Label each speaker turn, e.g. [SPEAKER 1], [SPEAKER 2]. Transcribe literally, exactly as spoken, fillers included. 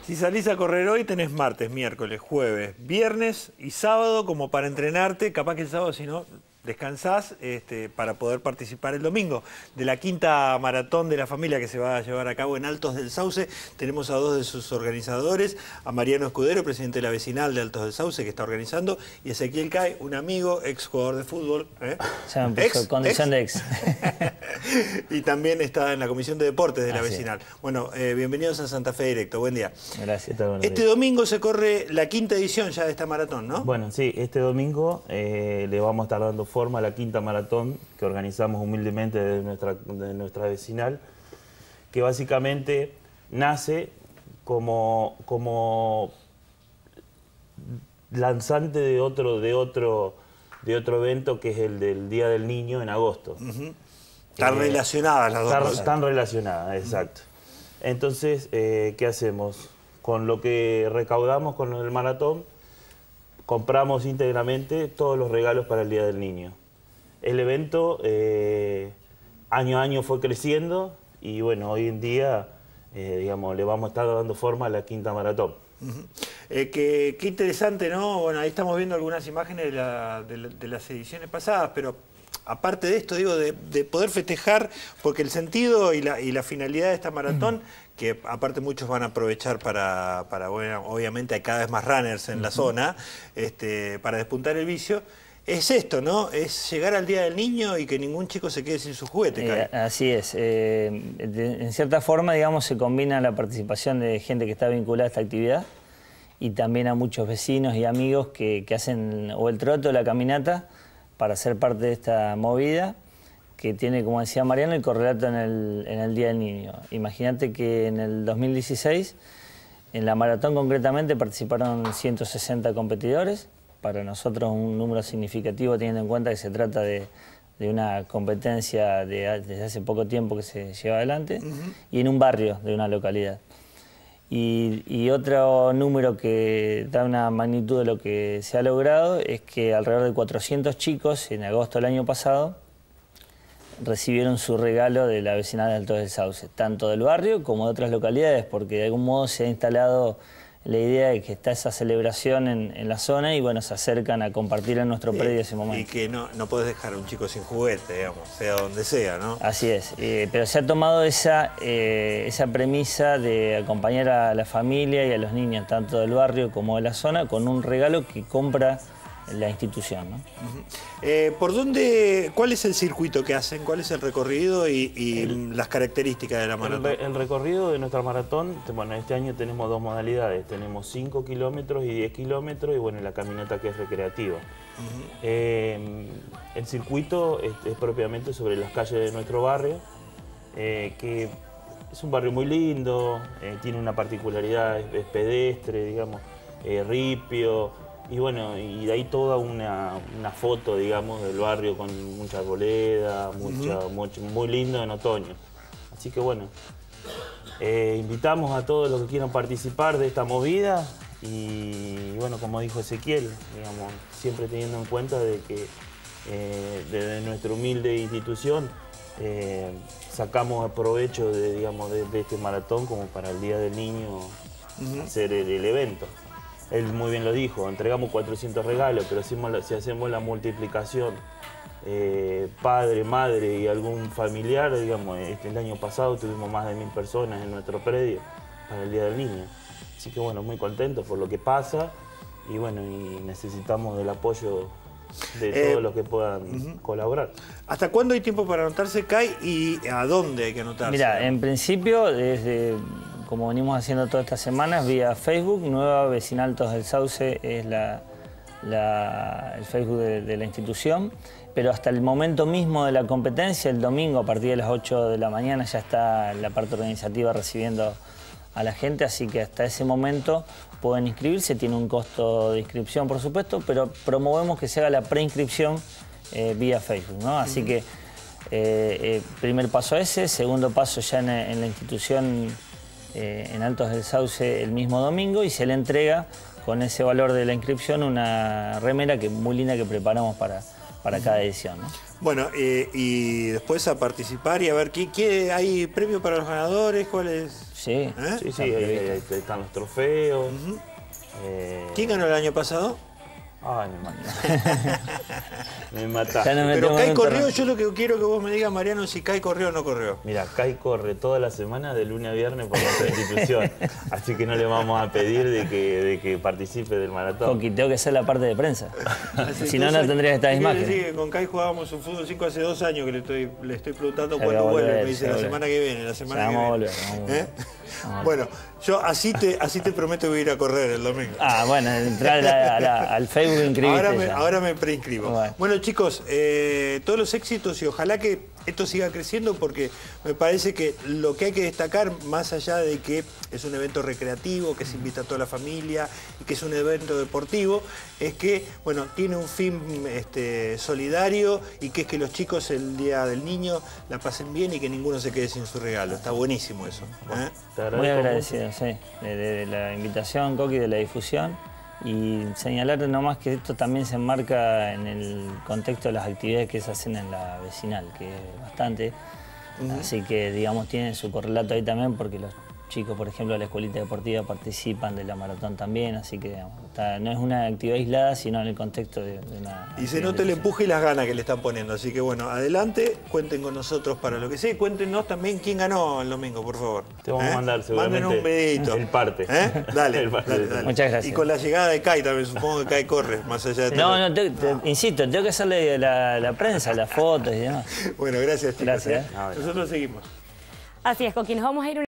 [SPEAKER 1] Si salís a correr hoy, tenés martes, miércoles, jueves, viernes y sábado como para entrenarte. Capaz que el sábado, si no, descansás este, para poder participar el domingo de la quinta maratón de la familia que se va a llevar a cabo en Altos del Sauce. Tenemos a dos de sus organizadores, a Mariano Escudero, presidente de la vecinal de Altos del Sauce, que está organizando, y Ezequiel Cay, un amigo, ex jugador de fútbol. ¿eh?
[SPEAKER 2] Ya empezó,
[SPEAKER 1] ex,
[SPEAKER 2] condición
[SPEAKER 1] ex.
[SPEAKER 2] de ex.
[SPEAKER 1] Y también está en la comisión de deportes de la
[SPEAKER 2] Así
[SPEAKER 1] vecinal. Bueno, eh, bienvenidos a Santa Fe Directo, buen día.
[SPEAKER 2] Gracias.
[SPEAKER 1] Este domingo se corre la quinta edición ya de esta maratón, ¿no?
[SPEAKER 3] Bueno, sí, este domingo eh, le vamos a estar dando forma a la quinta maratón que organizamos humildemente de nuestra, de nuestra vecinal, que básicamente nace como, como lanzante de otro, de, otro, de otro evento que es el del Día del Niño en agosto.
[SPEAKER 1] Uh-huh. Están eh, relacionadas las dos
[SPEAKER 3] están,
[SPEAKER 1] cosas.
[SPEAKER 3] Están relacionadas, exacto. Uh-huh. Entonces, eh, ¿qué hacemos? Con lo que recaudamos con el maratón, compramos íntegramente todos los regalos para el Día del Niño. El evento eh, año a año fue creciendo y bueno, hoy en día eh, digamos, le vamos a estar dando forma a la quinta maratón.
[SPEAKER 1] Uh-huh. eh, qué, qué interesante, ¿no? Bueno, ahí estamos viendo algunas imágenes de, la, de, la, de las ediciones pasadas, pero aparte de esto, digo, de, de poder festejar, porque el sentido y la, y la finalidad de esta maratón, uh-huh, que aparte muchos van a aprovechar para, para bueno, obviamente hay cada vez más runners en uh-huh. la zona, este, para despuntar el vicio, es esto, ¿no? Es llegar al Día del Niño y que ningún chico se quede sin su juguete.
[SPEAKER 2] Eh, así es. Eh, de, en cierta forma, digamos, se combina la participación de gente que está vinculada a esta actividad y también a muchos vecinos y amigos que, que hacen o el trote o la caminata para ser parte de esta movida que tiene, como decía Mariano, el correlato en el, en el Día del Niño. Imagínate que en el dos mil dieciséis, en la maratón concretamente, participaron ciento sesenta competidores. Para nosotros un número significativo, teniendo en cuenta que se trata de, de una competencia de, desde hace poco tiempo que se lleva adelante, uh-huh, y en un barrio de una localidad. Y, y otro número que da una magnitud de lo que se ha logrado es que alrededor de cuatrocientos chicos en agosto del año pasado recibieron su regalo de la vecinal de Altos del Sauce, tanto del barrio como de otras localidades, porque de algún modo se ha instalado la idea de que está esa celebración en, en la zona y bueno, se acercan a compartir en nuestro predio eh, ese momento.
[SPEAKER 1] Y que no, no podés dejar a un chico sin juguete, digamos, sea donde sea, ¿no?
[SPEAKER 2] Así es, eh, pero se ha tomado esa, eh, esa premisa de acompañar a la familia y a los niños, tanto del barrio como de la zona, con un regalo que compra la institución, ¿no?
[SPEAKER 1] Uh-huh. eh, ¿Por dónde, cuál es el circuito que hacen? ¿Cuál es el recorrido y, y el, las características de la maratón?
[SPEAKER 3] El, el recorrido de nuestra maratón, bueno, este año tenemos dos modalidades, tenemos cinco kilómetros y diez kilómetros y bueno, la caminata que es recreativa. Uh-huh. eh, el circuito es, es propiamente sobre las calles de nuestro barrio, eh, que es un barrio muy lindo, eh, tiene una particularidad, es, es pedestre, digamos, eh, ripio. Y bueno, y de ahí toda una, una foto, digamos, del barrio con mucha arboleda, mucha, uh-huh, mucho, muy lindo en otoño. Así que bueno, eh, invitamos a todos los que quieran participar de esta movida y bueno, como dijo Ezequiel, digamos, siempre teniendo en cuenta de que eh, desde nuestra humilde institución eh, sacamos provecho de, digamos, de, de este maratón como para el Día del Niño, uh-huh, hacer el, el evento. Él muy bien lo dijo, entregamos cuatrocientos regalos, pero si, si hacemos la multiplicación, eh, padre, madre y algún familiar, digamos, este, el año pasado tuvimos más de mil personas en nuestro predio para el Día del Niño. Así que bueno, muy contentos por lo que pasa y bueno, y necesitamos del apoyo de eh, todos los que puedan uh-huh, colaborar.
[SPEAKER 1] ¿Hasta cuándo hay tiempo para anotarse, Cay, y a dónde hay que anotarse?
[SPEAKER 2] Mira, en principio, desde... como venimos haciendo todas estas semanas, vía Facebook, Nueva Vecinal Altos del Sauce es la, la, el Facebook de, de la institución, pero hasta el momento mismo de la competencia, el domingo a partir de las ocho de la mañana ya está la parte organizativa recibiendo a la gente, así que hasta ese momento pueden inscribirse, tiene un costo de inscripción por supuesto, pero promovemos que se haga la preinscripción eh, vía Facebook, ¿no? Así uh-huh, que eh, eh, primer paso ese, segundo paso ya en, en la institución Eh, en Altos del Sauce el mismo domingo y se le entrega con ese valor de la inscripción una remera que muy linda que preparamos para, para cada edición, ¿no?
[SPEAKER 1] Bueno, eh, y después a participar y a ver, ¿qué, qué hay premio para los ganadores? ¿Cuál es?
[SPEAKER 2] Sí,
[SPEAKER 1] ¿Eh?
[SPEAKER 3] Sí, sí, ahí, ahí- ahí están los trofeos.
[SPEAKER 1] Uh-huh.
[SPEAKER 3] eh...
[SPEAKER 1] ¿Quién ganó el año pasado?
[SPEAKER 3] Ay, me mataste. me mataste.
[SPEAKER 2] Ya no me-
[SPEAKER 1] Pero
[SPEAKER 2] metemos
[SPEAKER 1] Kai
[SPEAKER 2] en un
[SPEAKER 1] corrió,
[SPEAKER 2] terreno.
[SPEAKER 1] yo lo que quiero que vos me digas, Mariano, si Kai corrió o no corrió.
[SPEAKER 3] Mira, Kai corre toda la semana de lunes a viernes por nuestra institución. Así que no le vamos a pedir de que, de que participe del maratón.
[SPEAKER 2] Coqui, tengo que ser la parte de prensa.
[SPEAKER 1] Hace
[SPEAKER 2] Si no,
[SPEAKER 1] dos
[SPEAKER 2] no
[SPEAKER 1] años-
[SPEAKER 2] tendrías estas
[SPEAKER 1] ¿Qué quiere
[SPEAKER 2] imágenes.
[SPEAKER 1] decir que con Kai jugábamos un fútbol cinco hace dos años que le estoy, le estoy preguntando
[SPEAKER 2] Se
[SPEAKER 1] cuándo
[SPEAKER 2] va a
[SPEAKER 1] vuelve.
[SPEAKER 2] volver,
[SPEAKER 1] Me dice
[SPEAKER 2] se va
[SPEAKER 1] la
[SPEAKER 2] a
[SPEAKER 1] semana que viene, la semana
[SPEAKER 2] Se
[SPEAKER 1] que
[SPEAKER 2] vamos a
[SPEAKER 1] viene.
[SPEAKER 2] volver, vamos a volver.
[SPEAKER 1] ¿Eh? Bueno, yo así te, así te prometo que voy a ir a correr el domingo.
[SPEAKER 2] Ah, bueno, entrar a la- a la- al Facebook inscribiste
[SPEAKER 1] Ahora me,
[SPEAKER 2] ya.
[SPEAKER 1] ahora me preinscribo.
[SPEAKER 2] Bueno.
[SPEAKER 1] Bueno, chicos, eh, todos los éxitos y ojalá que esto siga creciendo porque me parece que lo que hay que destacar, más allá de que es un evento recreativo, que se invita a toda la familia y que es un evento deportivo, es que, bueno, tiene un fin este, solidario y que es que los chicos el Día del Niño la pasen bien y que ninguno se quede sin su regalo. Está buenísimo eso. ¿eh?
[SPEAKER 3] Te
[SPEAKER 2] Muy
[SPEAKER 3] agradezco
[SPEAKER 2] agradecido, sí, de, de la invitación, Coqui, de la difusión. Y señalar nomás que esto también se enmarca en el contexto de las actividades que se hacen en la vecinal, que es bastante. Uh-huh. Así que, digamos, tienen su correlato ahí también porque los chicos, por ejemplo, de la escuelita deportiva participan de la maratón también, así que digamos, está, no es una actividad aislada, sino en el contexto de, de una...
[SPEAKER 1] Y se nota el empuje y las ganas que le están poniendo. Así que bueno, adelante, cuenten con nosotros para lo que sea. Y cuéntenos también quién ganó el domingo, por favor.
[SPEAKER 3] Te vamos
[SPEAKER 1] ¿Eh?
[SPEAKER 3] a mandar seguramente
[SPEAKER 1] Manden un videito.
[SPEAKER 3] el parte.
[SPEAKER 1] ¿Eh? Dale,
[SPEAKER 3] El parte
[SPEAKER 1] dale,
[SPEAKER 3] del-
[SPEAKER 1] dale.
[SPEAKER 2] Muchas gracias.
[SPEAKER 1] Y con la llegada de Kai también, supongo que Kai corre, más allá de todo.
[SPEAKER 2] No, no, te, te- insisto, tengo que hacerle la, la prensa, las fotos y demás.
[SPEAKER 1] Bueno, gracias chicos.
[SPEAKER 2] Gracias.
[SPEAKER 1] ¿eh? Nosotros seguimos.
[SPEAKER 4] Así es, Coqui, nos vamos a ir un